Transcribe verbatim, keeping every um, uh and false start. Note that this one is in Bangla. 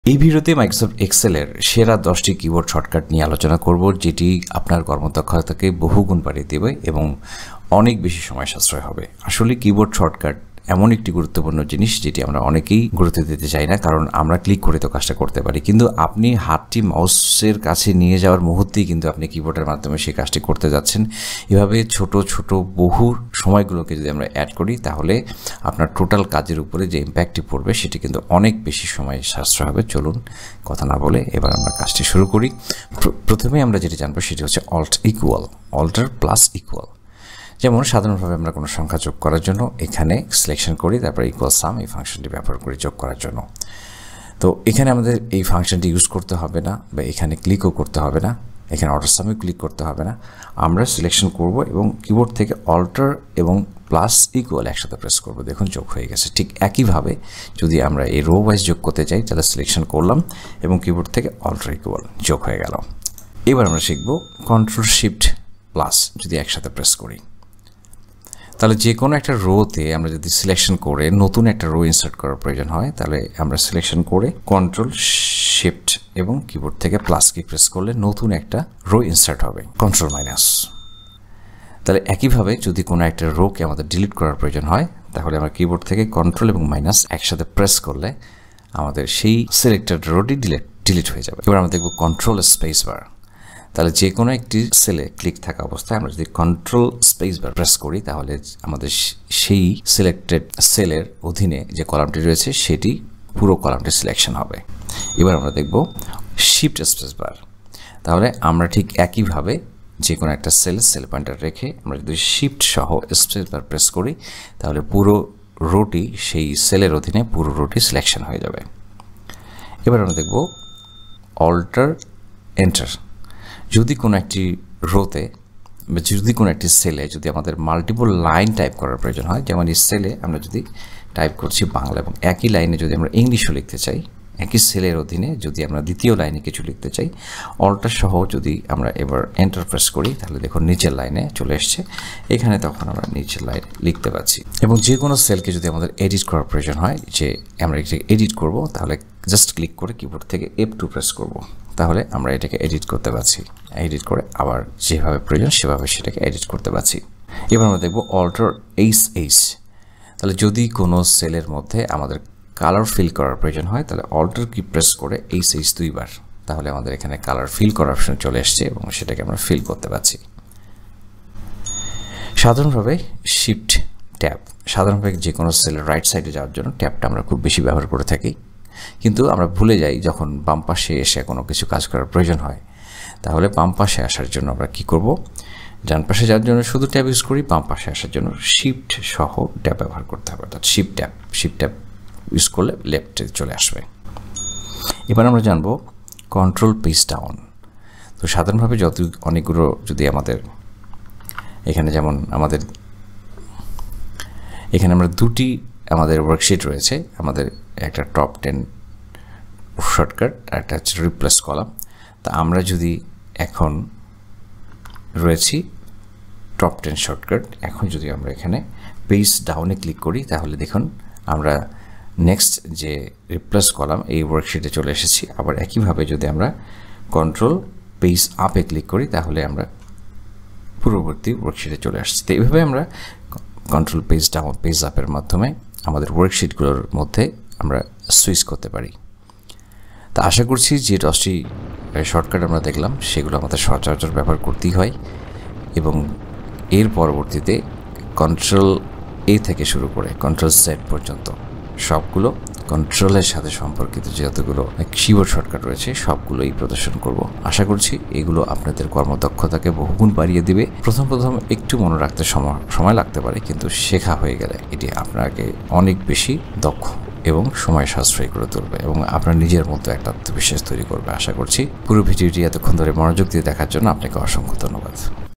এই ভিডিওতে মাইক্রোসফট এক্সেলের সেরা দশটি কিবোর্ড শর্টকাট নিয়ে আলোচনা করব, যেটি আপনার কর্মদক্ষতাকে বহুগুণ বাড়িয়ে দেবে এবং অনেক বেশি সময় সাশ্রয় হবে। আসলে কিবোর্ড শর্টকাট এমন একটি গুরুত্বপূর্ণ জিনিস যেটি আমরা অনেকেই গুরুত্ব দিতে চাই না, কারণ আমরা ক্লিক করে তো কাজটা করতে পারি, কিন্তু আপনি হাতটি মাউসের কাছে নিয়ে যাওয়ার মুহূর্তেই কিন্তু আপনি কিবোর্ডের মাধ্যমে সেই কাজটি করতে যাচ্ছেন। এভাবে ছোট ছোট বহু সময়গুলোকে যদি আমরা অ্যাড করি, তাহলে আপনার টোটাল কাজের উপরে যে ইম্প্যাক্টটি পড়বে সেটি কিন্তু অনেক বেশি সময় সাশ্রয় হবে। চলুন কথা না বলে এবার আমরা কাজটি শুরু করি। প্রথমে আমরা যেটি জানবো সেটি হচ্ছে alt equal, alter plus equal. যেমন সাধারণভাবে আমরা কোনো সংখ্যা যোগ করার জন্য এখানে সিলেকশন করি, তারপর ইকুয়াল সাম এই ফাংশনটি ব্যবহার করি যোগ করার জন্য। তো এখানে আমাদের এই ফাংশনটি ইউজ করতে হবে না, বা এখানে ক্লিকও করতে হবে না, এখানে অল্টার সামে ক্লিক করতে হবে না। আমরা সিলেকশন করব এবং কিবোর্ড থেকে অল্টার এবং প্লাস ইকুয়াল একসাথে প্রেস করব। দেখুন যোগ হয়ে গেছে। ঠিক একইভাবে যদি আমরা এই রো ওয়াইজ যোগ করতে চাই, তাহলে সিলেকশন করলাম এবং কিবোর্ড থেকে অল্টার ইকুয়াল যোগ হয়ে গেল। এবার আমরা শিখব কন্ট্রোল শিফট প্লাস যদি একসাথে প্রেস করি, তাহলে যে কোনো একটা রোতে আমরা যদি সিলেকশন করে নতুন একটা রো ইনসার্ট করার প্রয়োজন হয়, তাহলে আমরা সিলেকশন করে কন্ট্রোল শিফট এবং কিবোর্ড থেকে প্লাস কি প্রেস করলে নতুন একটা রো ইনসার্ট হবে, কন্ট্রোল মাইনাস। তাহলে একইভাবে যদি কোনো একটা রোকে আমাদের ডিলিট করার প্রয়োজন হয়, তাহলে আমরা কিবোর্ড থেকে কন্ট্রোল এবং মাইনাস একসাথে প্রেস করলে আমাদের সেই সিলেক্টেড রোটি ডিলিট ডিলিট হয়ে যাবে। এবার আমরা দেখব কন্ট্রোল স্পেস বার। তাহলে যে কোনো একটি সেলে ক্লিক থাকা অবস্থায় আমরা যদি কন্ট্রোল স্পেস বার প্রেস করি, তাহলে আমাদের সেই সিলেক্টেড সেলের অধীনে যে কলামটি রয়েছে সেটি পুরো কলামটি সিলেকশন হবে। এবার আমরা দেখব শিফট স্পেস বার। তাহলে আমরা ঠিক একইভাবে যে কোনো একটা সেল সেল পয়েন্টার রেখে আমরা যদি শিফট সহ স্পেস বার প্রেস করি, তাহলে পুরো রোটি সেই সেলের অধীনে পুরো রোটি সিলেকশন হয়ে যাবে। এবার আমরা দেখব অল্টার এন্টার। যদি কোনো একটি রোতে বা যদি কোনো একটি সেলে যদি আমাদের মাল্টিপল লাইন টাইপ করার প্রয়োজন হয়, যেমন এই সেলে আমরা যদি টাইপ করছি বাংলা এবং একই লাইনে যদি আমরা ইংলিশও লিখতে চাই, একই সেলের অধীনে যদি আমরা দ্বিতীয় লাইনে কিছু লিখতে চাই, অল্টার সহ যদি আমরা এবার এন্টার প্রেস করি, তাহলে দেখুন নিচের লাইনে চলে এসছে। এখানে তখন আমরা নিচের লাইন লিখতে পারছি। এবং যে কোনো সেলকে যদি আমাদের এডিট করার প্রয়োজন হয়, যে আমরা এটাকে এডিট করব, তাহলে জাস্ট ক্লিক করে কিবোর্ড থেকে এফ টু প্রেস করব, তাহলে আমরা এটাকে এডিট করতে পারছি। এডিট করে আবার যেভাবে প্রয়োজন সেভাবে সেটাকে এডিট করতে পারছি। এবার আমরা দেখব অল্টার এইচ এইচ। তাহলে যদি কোনো সেলের মধ্যে আমাদের কালার ফিল করার প্রয়োজন হয়, তাহলে অল্টার কি প্রেস করে এইচ এইচ দুইবার, তাহলে আমাদের এখানে কালার ফিল করার অপশন চলে এসছে এবং সেটাকে আমরা ফিল করতে পারছি। সাধারণভাবে শিফট ট্যাব, সাধারণভাবে যে কোনো সেলের রাইট সাইডে যাওয়ার জন্য ট্যাবটা আমরা খুব বেশি ব্যবহার করে থাকি, কিন্তু আমরা ভুলে যাই যখন বাম পাশে এসে কোনো কিছু কাজ করার প্রয়োজন হয়। তাহলে বাম পাশে আসার জন্য আমরা কি করব, ডান পাশে যাওয়ার জন্য শুধু ট্যাব ইউজ করি, বাম পাশে আসার জন্য শিফট সহ ট্যাব ব্যবহার করতে হবে, অর্থাৎ shift tab shift tab use করলে লেফটে চলে আসবে। এবার আমরা জানবো কন্ট্রোল পেজ ডাউন। তো সাধারণভাবে যত অনেকগুলো যদি আমাদের এখানে যেমন আমাদের এখানে আমরা দুটি আমাদের ওয়ার্কশিট রয়েছে, আমাদের একটা টপ টেন শর্টকাট আর একটা হচ্ছে রিপ্লেস কলাম। তা আমরা যদি এখন রয়েছি টপ টেন শর্টকাট, এখন যদি আমরা এখানে পেজ ডাউনে ক্লিক করি, তাহলে দেখুন আমরা নেক্সট যে রিপ্লেস কলাম এই ওয়ার্কশিটে চলে এসেছি। আবার একইভাবে যদি আমরা কন্ট্রোল পেজ আপে ক্লিক করি, তাহলে আমরা পূর্ববর্তী ওয়ার্কশিটে চলে আসছি। তো এইভাবে আমরা কন্ট্রোল পেজ ডাউন পেজ আপের মাধ্যমে আমাদের ওয়ার্কশিটগুলোর মধ্যে আমরা সুইচ করতে পারি। তা আশা করছি যে দশটি শর্টকাট আমরা দেখলাম সেগুলো আমাদের সচরাচর ব্যবহার করতেই হয়, এবং এর পরবর্তীতে কন্ট্রোল এ থেকে শুরু করে কন্ট্রোল জেড পর্যন্ত সবগুলো কন্ট্রোলের সাথে সম্পর্কিত যতগুলো কিবোর্ড শর্টকাট রয়েছে সবগুলোই প্রদর্শন করব। আশা করছি এগুলো আপনাদের কর্মদক্ষতাকে বহুগুণ বাড়িয়ে দিবে। প্রথম প্রথম একটু মনে রাখতে সময় সময় লাগতে পারে, কিন্তু শেখা হয়ে গেলে এটি আপনাকে অনেক বেশি দক্ষ এবং সময় সাশ্রয়ী করে তুলবে এবং আপনার নিজের মতো একটা আত্মবিশ্বাস তৈরি করবে। আশা করছি পুরো ভিডিওটি এতক্ষণ ধরে মনোযোগ দিয়ে দেখার জন্য আপনাকে অসংখ্য ধন্যবাদ।